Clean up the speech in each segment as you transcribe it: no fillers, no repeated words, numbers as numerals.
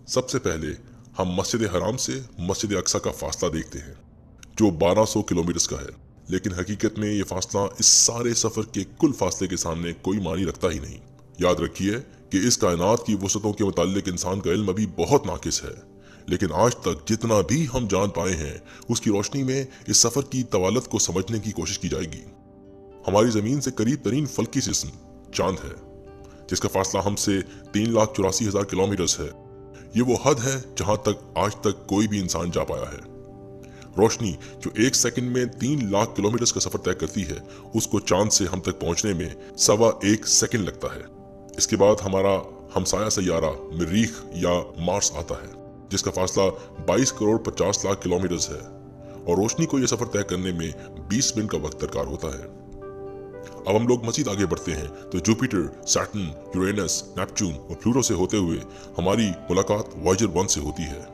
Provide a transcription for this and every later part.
सबसे पहले हम मस्जिद हराम से मस्जिद अक्सा का फासला देखते हैं जो 1200 किलोमीटर का है, लेकिन हकीकत में ये फासला इस सारे सफ़र के कुल फासले के सामने कोई मानी रखता ही नहीं। याद रखिए कि इस कायनात की वसतों के मुताल्लिक इंसान का इल्म अभी बहुत नाकिस है, लेकिन आज तक जितना भी हम जान पाए हैं उसकी रोशनी में इस सफ़र की तवालत को समझने की कोशिश की जाएगी। हमारी ज़मीन से करीब तरीन फल्की जिस्म चांद है, जिसका फासला हमसे 3,84,000 किलोमीटर है। ये वो हद है जहां तक आज तक कोई भी इंसान जा पाया है। रोशनी जो 1 सेकंड में 3 लाख किलोमीटर का सफर तय करती है, उसको चांद से हम तक पहुंचने में 1.25 सेकंड लगता है। इसके बाद हमारा हमसाया सैयारा मरीख या मार्स आता है, जिसका फासला 22 करोड़ 50 लाख किलोमीटर है और रोशनी को यह सफर तय करने में 20 मिनट का वक्त दरकार होता है। अब हम लोग मजीद आगे बढ़ते हैं तो जुपिटर, सैटर्न, यूरेनस, नेपच्यून और प्लूटो से होते हुए हमारी मुलाकात वॉयेजर 1 से होती है।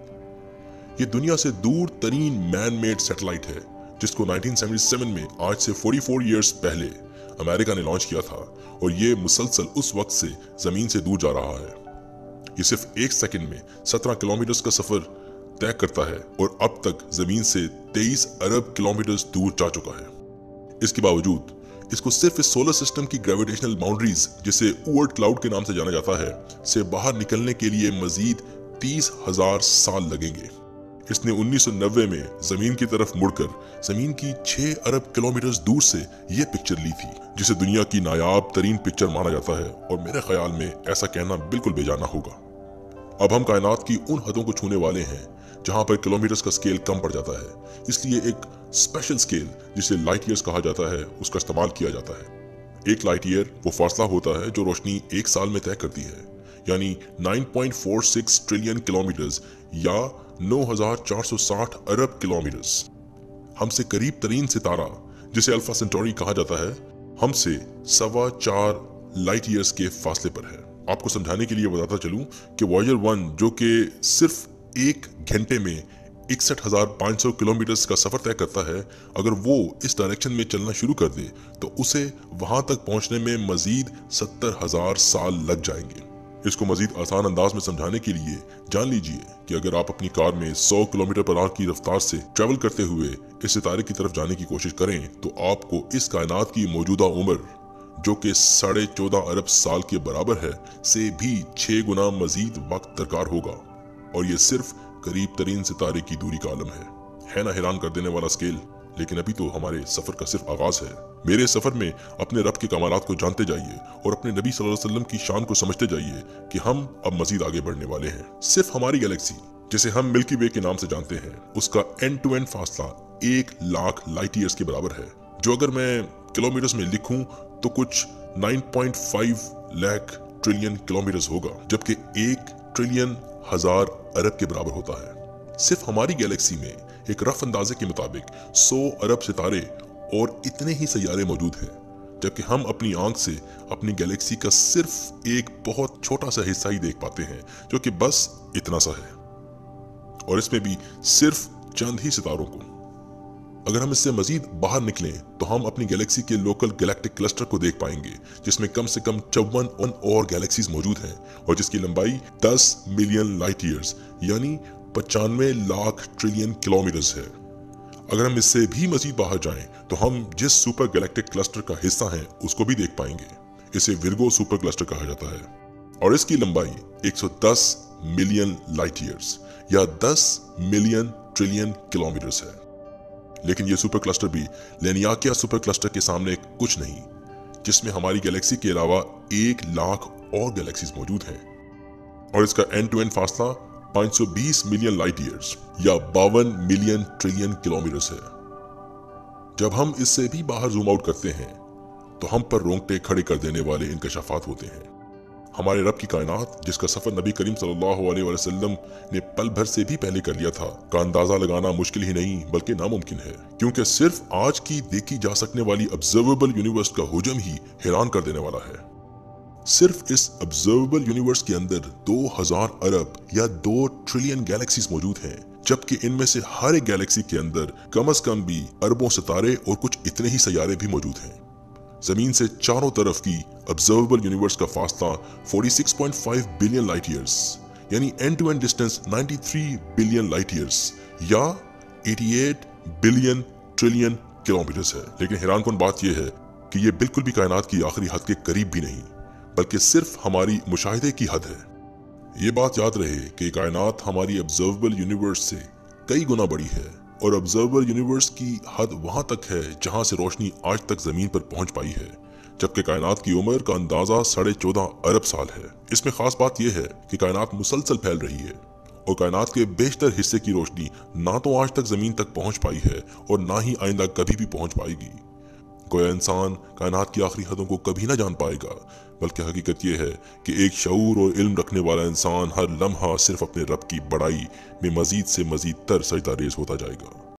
ये दुनिया से दूर तरीन मैन मेड सैटेलाइट है, जिसको 1977 में आज से 44 ईयर्स पहले अमेरिका ने लॉन्च किया था और ये मुसलसल उस वक्त से जमीन से दूर जा रहा है। ये सिर्फ 1 सेकंड में 17 किलोमीटर का सफर तय करता है और अब तक जमीन से 23 अरब किलोमीटर दूर जा चुका है। इसके बावजूद इसको सिर्फ इस सोलर सिस्टम की ग्रेविटेशनल बाउंड्रीज, जिसे ओवर्ट क्लाउड के नाम से जाना जाता है, से बाहर निकलने के लिए मजीद 30,000 साल लगेंगे। इसने 1990 में जमीन की तरफ मुड़कर जमीन की 6 अरब किलोमीटर दूर से ये पिक्चर ली थी, जिसे दुनिया की नायाब तरीन पिक्चर माना जाता है और मेरे ख्याल में ऐसा कहना बिल्कुल बेजाना होगा। अब हम कायनात की उन हदों को छूने वाले हैं जहां पर किलोमीटर्स का स्केल कम पड़ जाता है, इसलिए एक स्पेशल स्केल जिसे लाइट ईयर्स कहा जाता है उसका इस्तेमाल किया जाता है। एक लाइट ईयर वो फासला होता है जो रोशनी 1 साल में तय करती है, यानी 9.46 ट्रिलियन किलोमीटर्स या 9,460 अरब किलोमीटर्स। हमसे करीब तरीन सितारा, जिसे अल्फा सेंटोरी कहा जाता है, हमसे 4.25 लाइट ईयर्स के फासले पर है। आपको समझाने के लिए बताता चलूं कि वॉयेजर 1 जो कि सिर्फ 1 घंटे में 61,500 किलोमीटर का सफर तय करता है, अगर वो इस डायरेक्शन में चलना शुरू कर दे तो उसे वहां तक पहुंचने में मजीद 70,000 साल लग जाएंगे। इसको मजीद आसान अंदाज में समझाने के लिए जान लीजिए कि अगर आप अपनी कार में 100 किलोमीटर पर आवर की रफ्तार से ट्रेवल करते हुए इस सितारे की तरफ जाने की कोशिश करें तो आपको इस कायनात की मौजूदा उम्र, जो कि 14.5 अरब साल के बराबर है, से भी 6 गुना मजीद वक्त दरकार होगा। और ये सिर्फ करीब तरीन सितारे की दूरी का आलम है ना हैरान कर देने वाला स्केल। लेकिन अभी तो हमारे सफर का सिर्फ आगाज है। मेरे सफर में अपने रब के कमालात को जानते जाइए और अपने नबी सल्लल्लाहु अलैहि वसल्लम की शान को समझते जाइए कि हम अब मजीद आगे बढ़ने वाले हैं। सिर्फ हमारी गैलेक्सी, जिसे हम मिल्की वे के नाम से जानते हैं, उसका एंड टू एंड फासला 1 लाख लाइट ईयर्स के बराबर है, जो अगर मैं किलोमीटर्स में लिखूं तो कुछ 9.5 लाख ट्रिलियन किलोमीटर्स होगा, जबकि 1 ट्रिलियन हजार अरब के बराबर होता है। सिर्फ हमारी गैलेक्सी में एक रफ अंदाजे के मुताबिक 100 अरब सितारे और इतने ही सैयारे मौजूद हैं, जबकि हम अपनी आंख से अपनी गैलेक्सी का सिर्फ एक बहुत छोटा सा हिस्सा ही देख पाते हैं, जो कि बस इतना सा है, और इसमें भी सिर्फ चंद ही सितारों को। अगर हम इससे मजीद बाहर निकलें तो हम अपनी गैलेक्सी के लोकल गैलेक्टिक क्लस्टर को देख पाएंगे, जिसमें कम से कम 54 और गैलेक्सीज मौजूद हैं और जिसकी लंबाई 10 मिलियन लाइट ईयर्स यानी 95 लाख ट्रिलियन किलोमीटर्स है। अगर हम इससे भी मजीद बाहर जाएं तो हम जिस सुपर गैलेक्टिक क्लस्टर का हिस्सा हैं उसको भी देख पाएंगे। इसे विर्गो सुपर क्लस्टर कहा जाता है और इसकी लंबाई 110 मिलियन लाइट ईयर्स या 10 मिलियन ट्रिलियन किलोमीटर्स है। लेकिन ये सुपर क्लस्टर भी लेनियाकिया सुपर क्लस्टर के सामने कुछ नहीं, जिसमें हमारी गैलेक्सी के अलावा 1 लाख और गैलेक्सीज मौजूद हैं और इसका एंड टू एंड फासला 520 मिलियन लाइट ईयर्स या 52 मिलियन ट्रिलियन किलोमीटर्स है। जब हम इससे भी बाहर जूम आउट करते हैं तो हम पर रोंगटे खड़े कर देने वाले इंकशाफात होते हैं। हमारे रब की कायनात, जिसका सफर नबी करीम सल्लल्लाहु अलैहि वसल्लम ने पल भर से भी पहले कर लिया था, का अंदाजा लगाना मुश्किल ही नहीं बल्कि नामुमकिन है, क्योंकि सिर्फ आज की देखी जा सकने वाली ऑब्जर्वेबल यूनिवर्स का हुजम ही हैरान कर देने वाला है। सिर्फ इस ऑब्जर्वेबल यूनिवर्स के अंदर 2000 अरब या 2 ट्रिलियन गैलेक्सीज मौजूद हैं, जबकि इनमें से हर एक गैलेक्सी के अंदर कम से कम भी अरबों सितारे और कुछ इतने ही सैयारे भी मौजूद हैं। जमीन से चारों तरफ की ऑब्जर्वेबल यूनिवर्स का फासला 46.5 बिलियन लाइट ईयर्स यानी end to end distance 93 billion light years या 88 बिलियन ट्रिलियन किलोमीटर्स है। लेकिन हैरानकुन बात यह है कि ये बिल्कुल भी कायनात की आखिरी हद के करीब भी नहीं, बल्कि सिर्फ हमारी मुशाहिदे की हद है। ये बात याद रहे कि कायनात हमारी ऑब्जर्वेबल यूनिवर्स से कई गुना बड़ी है और ऑब्जर्वेबल यूनिवर्स की हद वहां तक है जहां से रोशनी आज तक जमीन पर पहुंच पाई है, जबकि कायनात की उम्र का अंदाजा 14.5 अरब साल है। इसमें खास बात यह है कि कायनात मुसलसल फैल रही है और कायनात के बेशतर हिस्से की रोशनी ना तो आज तक जमीन तक पहुंच पाई है और ना ही आइंदा कभी भी पहुंच पाएगी। कोई इंसान कायनात की आखिरी हदों को कभी ना जान पाएगा, बल्कि हकीकत यह है कि एक शऊर और इल्म रखने वाला इंसान हर लम्हा सिर्फ अपने रब की बड़ाई में मजीद से मजीद तर सजदा रेज़ होता जाएगा।